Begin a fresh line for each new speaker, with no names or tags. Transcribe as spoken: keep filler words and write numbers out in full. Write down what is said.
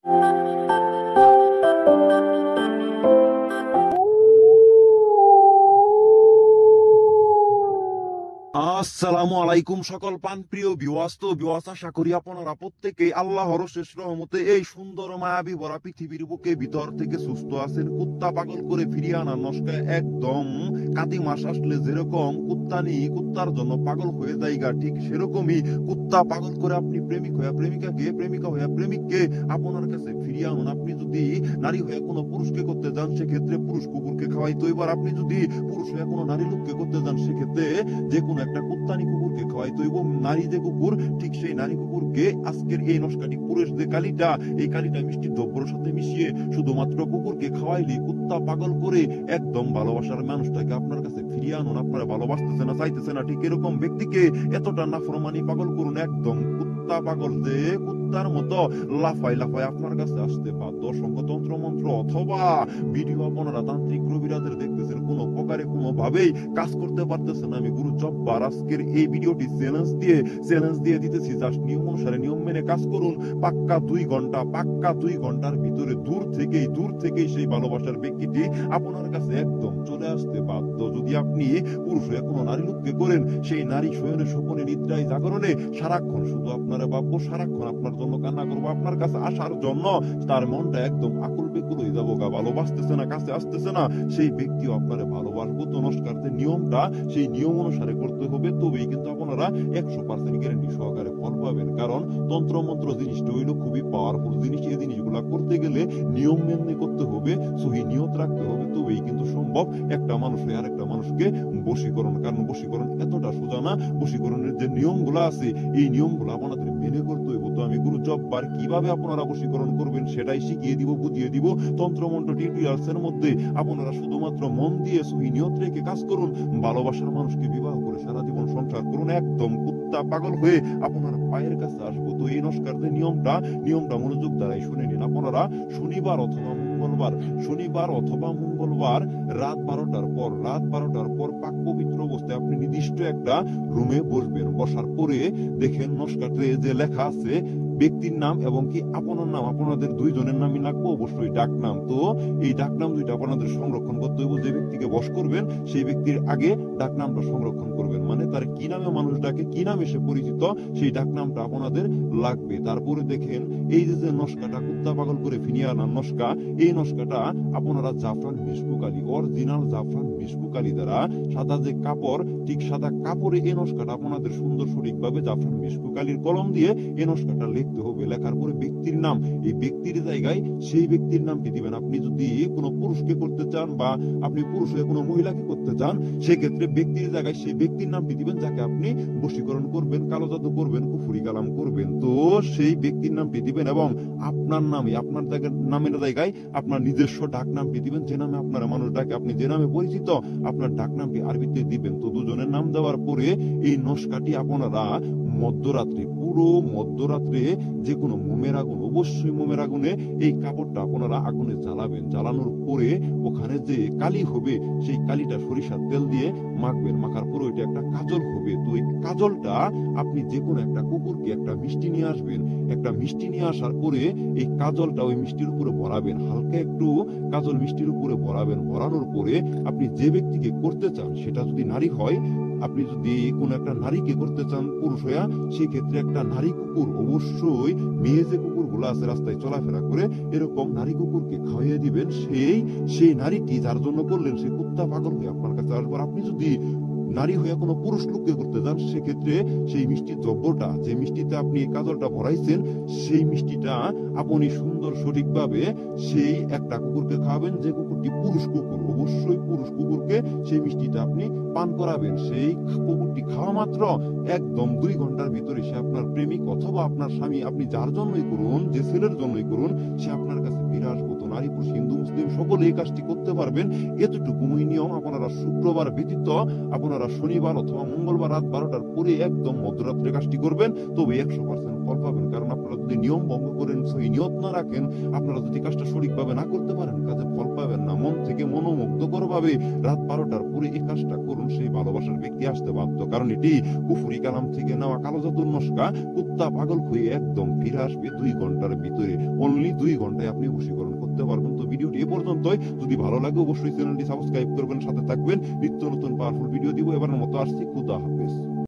আসসালামু আলাইকুম সকল প্রাণপ্রিয় ভিউয়ার্স। তো ভিউয়ার্স, আশা করি আপনারা প্রত্যেকেই আল্লাহর শেষ রহমতে এই সুন্দর মায়াবী ভরা পৃথিবীর বুকে ভিতর থেকে সুস্থ আছেন। কুত্তা পাগল করে ফিরিয়ে আনা নস্কা একদম কাতি মাস আসলে যেরকম কুত্তানি কুত্তার জন্য পাগল হয়ে যায়গা, ঠিক সেরকমই কুত্তা পাগল করে আপনি প্রেমিক হয়ে প্রেমিকাকে, প্রেমিকা হয়ে প্রেমিককে আপনার কাছে ফিরিয়ে আনুন। আপনি যদি নারী হয়ে কোনো পুরুষকে করতে যান, সেক্ষেত্রে পুরুষ কুকুরকে খাওয়াইতো। এবার আপনি যদি পুরুষ হয়ে কোনো নারী লোককে করতে যান, সেক্ষেত্রে যে কোনো একটা কুত্তানি কুকুরকে খাওয়াইতো। এবং নারী যে কুকুর, ঠিক সেই নারী কুকুরকে আজকের এই নস্কাটি পুরুষ যে কালিটা, এই কালিটা মিষ্টি দ্রব্যর সাথে মিশিয়ে শুধুমাত্র কুকুরকে খাওয়াইলে কুত্তা পাগল করে একদম ভালোবাসার মানুষটাকে আপনার কাছে ফিরিয়ে আনুন। আপনারা ভালোবাসতেছে না, চাইতেছে না, ঠিক এরকম ব্যক্তিকে এতটা নাফরমানি পাগল করুন, একদম কুত্তা পাগল যে কুত্তার মতো লাফাই লাফাই আপনার কাছে আসতে বাধ্য। অসংখ্য তন্ত্র মন্ত্র অথবা ভিডিও আপনারা তান্ত্রিক কবিরাজের দেখতেছেন, কোনো প্রকারে কোনো ভাবেই কাজ করতে পারতেছে না। আমি গুরু জব্বার আজকের এই ভিডিওটি চ্যালেঞ্জ দিয়ে চ্যালেঞ্জ দিয়ে দিতেছি, জাস্ট নিয়ম অনুসারে নিয়ম মেনে কাজ করুন। পাক্কা দুই ঘন্টা পাক্কা দুই ঘন্টার ভিতরে দূর থেকেই দূর থেকেই সেই ভালোবাসার ব্যক্তিটি আপনার কাছে একদম চলে আসতে বাধ্য। যদি আপনি পুরুষ হয়ে কোনো নারী লোককে করেন, সেই নারী শয়নে স্বপনে নিদ্রায় জাগরণে সারাক্ষণ শুধু আপনারা ভাববো, সারাক্ষণ আপনার জন্য কান্না করবো, আপনার কাছে আসার জন্য তার মনটা একদম আকুল বেকুল হয়ে যাবো গা, ভালোবাসতেছে না, কাছে আসতেছে না। সেই ব্যক্তিও আপনারা ভালোবাসবো। তো নমস্কার, নিয়মটা সেই নিয়ম অনুসারে করতে হবে, তবেই কিন্তু আপনারা একশো পার্সেন্ট গ্যারান্টি সহকারে ফল পাবেন। কারণ তন্ত্র মন্ত্র জিনিসটা হইলো খুবই পাওয়ারফুল জিনিস। এই জিনিসগুলা করতে গেলে নিয়ম মেনে করতে হবে, সহি নিয়ত রাখতে হবে, তবেই কিন্তু সম্ভব একটা মানুষের আর একটা মানুষকে বশীকরণ। কারণ বশীকরণ এতটা সোজা না, বশীকরণের যে নিয়মগুলা আছে এই নিয়মগুলো আপনাদের মেনে করতে হইব। তো আমি গুরু জব্বার কিভাবে আপনারা বশীকরণ করবেন সেটাই শিখিয়ে দিব, বুঝিয়ে দিব তন্ত্রমন্ত্র টিউটোরিয়ালস এর মধ্যে। আপনারা শুধুমাত্র মন দিয়ে সহি নিয়ত রেখে কাজ করুন, ভালোবাসার মানুষকে বিবাহ করে সারা জীবন সংসার করুন, একদম কুত্তা পাগল হয়ে আপনার পায়ের কাছে আসবো। তো এই নস্কারদের নিয়মটা নিয়মটা মনোযোগ দ্বারাই শুনে নিন। আপনারা শনিবার অথবা মঙ্গলবার শনিবার অথবা মঙ্গলবার রাত বারোটার পর রাত বারোটার পর পাক পবিত্র অবস্থায় আপনি নির্দিষ্ট একটা রুমে বসবেন। বসার পরে দেখেন নস্কারে যে লেখা আছে ব্যক্তির নাম এবং কি আপনার নাম, আপনাদের দুইজনের নামই লাগবে, অবশ্যই ডাক নাম। তো এই ডাক নাম দুইটা আপনাদের সংরক্ষণ করতে হবে। যে ব্যক্তিকে বশ করবেন সেই ব্যক্তির আগে ডাক নামটা সংরক্ষণ করবেন, মানে তার কি নামে মানুষ ডাকে, কি নামে সে পরিচিত, সেই ডাক নামটা আপনাদের লাগবে। তারপরে দেখেন এই যে যে নস্কাটা কুত্তা পাগল করে ফিরিয়ে আনার নস্কা, এই নস্কাটা আপনারা জাফরান মিশকুকালি, অরিজিনাল জাফরান মিশকুকালি দ্বারা সাদা যে কাপড়, ঠিক সাদা কাপড়ে এই নস্কাটা আপনাদের সুন্দর সঠিকভাবে জাফরান মিশকুকালির কলম দিয়ে এই নস্কাটা লিখতে হবে। লেখার পরে ব্যক্তির নাম, এই ব্যক্তির জায়গায় সেই ব্যক্তির নামটি দিবেন। আপনি যদি কোনো পুরুষকে করতে চান বা আপনি পুরুষ হয়ে কোনো মহিলাকে করতে চান, সেক্ষেত্রে ব্যক্তির জায়গায় সেই ব্যক্তির নামটি দিবেন যাকে আপনি বশীকরণ করবেন, কালো জাদু করবেন, কুফরি কালাম করবেন। তো সেই ব্যক্তির নামটি দিবেন এবং আপনার নামে, আপনার জায়গায় নামের জায়গায় আপনার নিজস্ব ডাক নামটি দিবেন, যে নামে আপনারা মানুষ ডাকে, আপনি যে নামে পরিচিত আপনার ডাক নামটি আরবিতে দিবেন। তো দুজনের নাম দেওয়ার পরে এই নস্কাটি আপনারা মধ্যরাত্রে, পুরো মধ্যরাত্রে যে কোনো মোমের আগুন, অবশ্যই মোমের আগুনে এই কাপড়টা আপনারা আগুনে জ্বালাবেন। জ্বালানোর পরে ওখানে যে কালি হবে সেই কালিটা সরিষার তেল দিয়ে মাখবেন। মাখার পরে ওইটা একটা কাজল হবে। তো এই কাজলটা আপনি যে কোনো একটা কুকুরকে একটা মিষ্টি নিয়ে আসবেন। একটা মিষ্টি নিয়ে আসার পরে এই কাজলটা ওই মিষ্টির উপরে ভরাবেন, হালকা একটু কাজল মিষ্টির উপরে ভরাবেন। ভরানোর পরে আপনি যে ব্যক্তিকে করতে চান, সেটা যদি নারী হয়, আপনি যদি কোন একটা নারীকে করতে চান পুরুষ হইয়া, সেই ক্ষেত্রে একটা নারী কুকুর, অবশ্যই মেয়ে যে কুকুর গুলো আছে রাস্তায় চলাফেরা করে, এরকম নারী কুকুরকে খাওয়াইয়ে দিবেন। সেই সেই নারীটি যার জন্য করলেন সে কুত্তা পাগল হয়ে আপনার কাছে আসবার। আপনি যদি নারী হয়ে কোনো পুরুষ লোককে করতে যান, সেক্ষেত্রে সেই মিষ্টি দ্রব্যটা, যে মিষ্টিতে আপনি কাজলটা ভরাইছেন, সেই মিষ্টিটা আপনি সুন্দর সঠিকভাবে সেই একটা কুকুরকে খাওয়াবেন, যে কুকুরটি পুরুষ কুকুর, অবশ্যই পুরুষ কুকুরকে সেই মিষ্টিটা আপনি পান করাবেন। সেই কুকুরটি খাওয়া মাত্র একদম দুই ঘন্টার ভিতরে সে আপনার প্রেমিক অথবা আপনার স্বামী, আপনি যার জন্যই করুন, যে ছেলের জন্যই করুন, সে আপনার কাছে ফিরে আসবো। তো নারী পুরুষ হিন্দু মুসলিম সকলে এই কাজটি করতে পারবেন। এতটুকুই নিয়ম। আপনারা শুক্রবার ব্যতীত আপনারা শনিবার অথবা মঙ্গলবার রাত বারোটার পরে একদম মধ্যরাত্রে কাজটি করবেন, তবে একশো পার্সেন্ট ফল পাবেন। কারণ আপনারা যদি নিয়ম ভঙ্গ করেন, সহি নিয়ত না রাখেন, আপনারা যদি কাজটা সঠিকভাবে না করতে পারেন, কাজে ফল পাবেন না। মন থেকে মনোমুগ্ধকর ভাবে রাত বারোটার পরে এই কাজটা করুন, সেই ভালোবাসার ব্যক্তি আসতে বাধ্য। কারণ এটি কুফরি কালাম থেকে নেওয়া কালো জাদুর নস্কা। কুত্তা পাগল হয়ে একদম ফিরে আসবে দুই ঘন্টার ভিতরে। অনলি দুই ঘন্টায় আপনি বশীকরণ করতে পারবেন। তো ভিডিওটি এ পর্যন্তই। যদি ভালো লাগে অবশ্যই চ্যানেলটি সাবস্ক্রাইব করবেন, সাথে থাকবেন। নিত্য নতুন পাওয়ারফুল ভিডিও দিব। এবারের মতো আসছি, খুদা হাফেজ।